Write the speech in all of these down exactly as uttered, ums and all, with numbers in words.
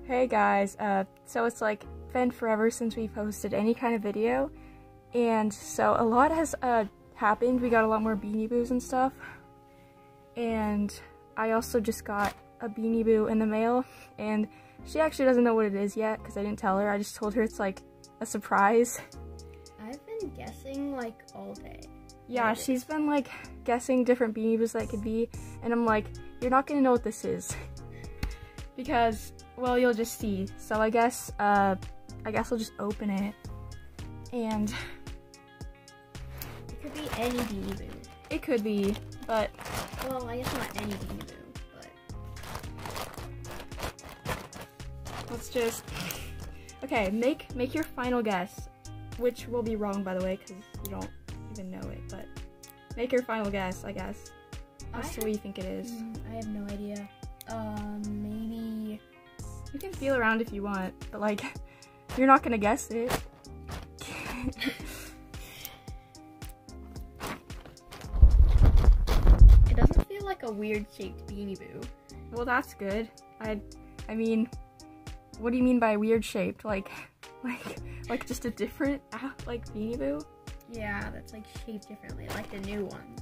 Hey guys, uh, so it's like been forever since we posted any kind of video, and so a lot has uh, happened. We got a lot more Beanie Boos and stuff, and I also just got a Beanie Boo in the mail, and she actually doesn't know what it is yet because I didn't tell her. I just told her it's like a surprise. I've been guessing like all day. Yeah, she's been like guessing different Beanie Boos that it could be, and I'm like, you're not gonna know what this is because, well, you'll just see. So I guess, uh, I guess I'll just open it, and it could be any Beanie Boo. It could be, but well, I guess not any Beanie Boo, but let's just okay. Make make your final guess, which will be wrong by the way because you don't even know it. But make your final guess, I guess. That's what you think it is. Mm, I have no idea. Um, maybe. You can feel around if you want, but like, you're not gonna guess it. It doesn't feel like a weird shaped Beanie Boo. Well, that's good. I, I mean, what do you mean by weird shaped? Like, like, like just a different, like Beanie Boo? Yeah, that's like shaped differently, like the new ones.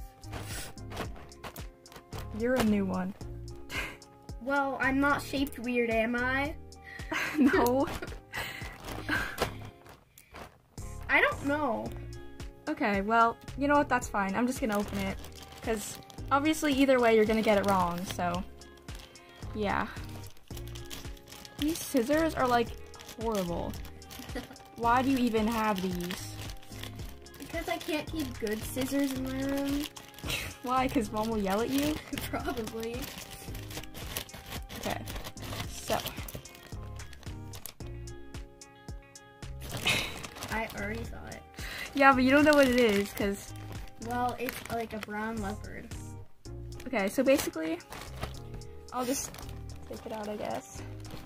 You're a new one. Well, I'm not shaped weird, am I? No. I don't know. Okay, well, you know what? That's fine. I'm just gonna open it. Because obviously, either way, you're gonna get it wrong, so. Yeah. These scissors are like horrible. Why do you even have these? Because I can't keep good scissors in my room. Why? Because mom will yell at you? Probably. Okay, so. I already saw it. Yeah, but you don't know what it is, because. Well, it's like a brown leopard. Okay, so basically, I'll just take it out, I guess.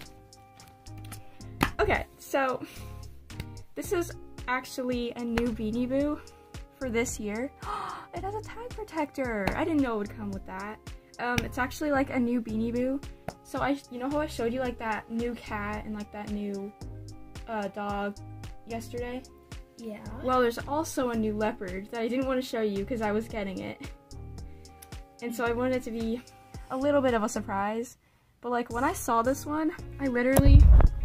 Okay, so this is actually a new Beanie Boo for this year. It has a tag protector. I didn't know it would come with that. Um, it's actually like a new Beanie Boo. So I, you know how I showed you like that new cat and like that new uh, dog yesterday? Yeah. Well, there's also a new leopard that I didn't want to show you because I was getting it. And so I wanted it to be a little bit of a surprise. But like when I saw this one, I literally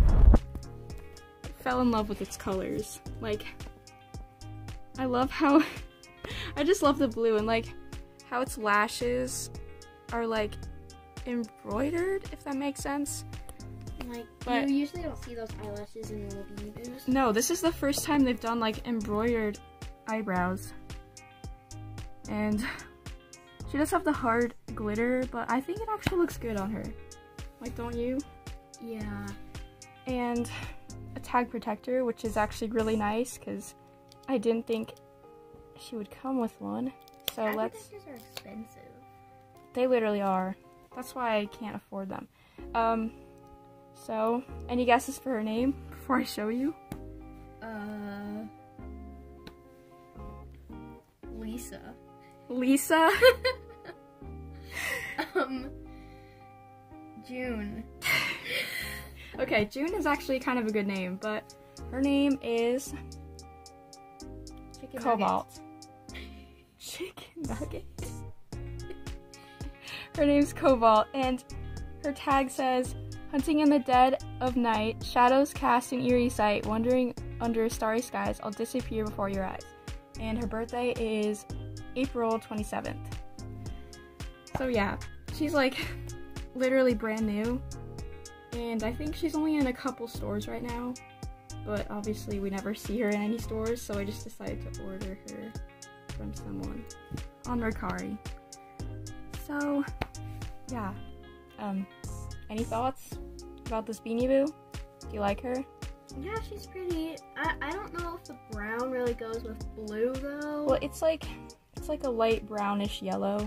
fell in love with its colors. Like, I love how, I just love the blue and like how its lashes are like embroidered, if that makes sense. Like, but you usually don't see those eyelashes in little Beanie Boos. No, this is the first time they've done like embroidered eyebrows. And she does have the hard glitter, but I think it actually looks good on her. Like, don't you? Yeah. And a tag protector, which is actually really nice because I didn't think she would come with one. So tag let's. protectors are expensive. They literally are. That's why I can't afford them. Um. So, any guesses for her name before I show you? Uh. Lisa. Lisa. um. June. Okay, June is actually kind of a good name, but her name is Chicken Cobalt. Chicken Nugget. Her name's Cobalt, and her tag says, "Hunting in the dead of night, shadows cast in eerie sight, wandering under starry skies, I'll disappear before your eyes." And her birthday is April twenty-seventh. So yeah, she's like literally brand new. And I think she's only in a couple stores right now, but obviously we never see her in any stores, so I just decided to order her from someone on Mercari. So, yeah. Um, any thoughts about this Beanie Boo? Do you like her? Yeah, she's pretty. I, I don't know if the brown really goes with blue, though. Well, it's like, it's like a light brownish yellow.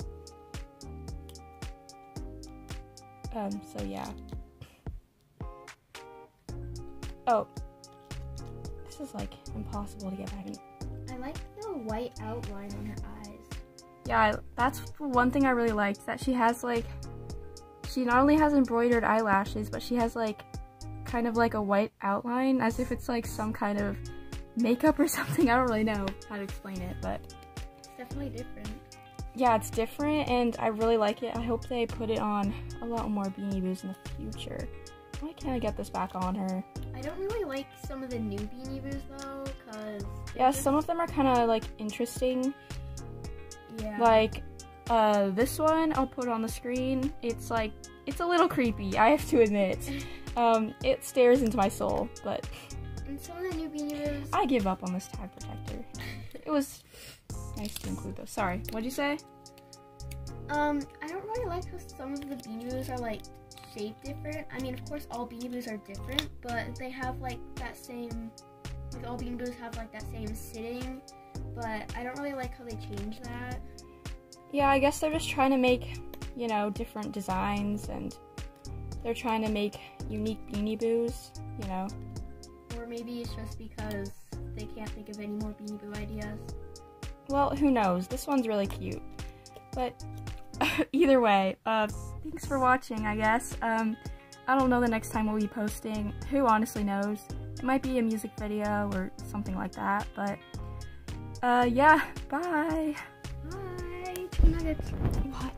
Um, so yeah. Oh, this is like impossible to get back in. I like the white outline on her eyes. Yeah, I, that's one thing I really liked, that she has like, she she not only has embroidered eyelashes, but she has like kind of like a white outline, as if it's like some kind of makeup or something. I don't really know how to explain it, but it's definitely different. Yeah, it's different, and I really like it. I hope they put it on a lot more Beanie Boos in the future. Why can't I get this back on her? I don't really like some of the new Beanie Boos though, cause yeah, some of them are kind of like interesting. Yeah. Like uh, this one, I'll put on the screen. It's like it's a little creepy, I have to admit. um, it stares into my soul, but. And some of the new Beanie Boos. I give up on this tag protector. It was nice to include those. Sorry, what'd you say? Um, I don't really like how some of the Beanie Boos are like shaped different. I mean, of course, all Beanie Boos are different, but they have like that same. Like all Beanie Boos have like that same sitting, but I don't really like how they change that. Yeah, I guess they're just trying to make, you know, different designs, and they're trying to make unique Beanie Boos, you know. Or maybe it's just because they can't think of any more Beanie Boo ideas. Well, who knows? This one's really cute. But either way, uh, thanks for watching, I guess. Um, I don't know the next time we'll be posting. Who honestly knows? It might be a music video or something like that, but uh, yeah, bye. Bye. Two nuggets. What?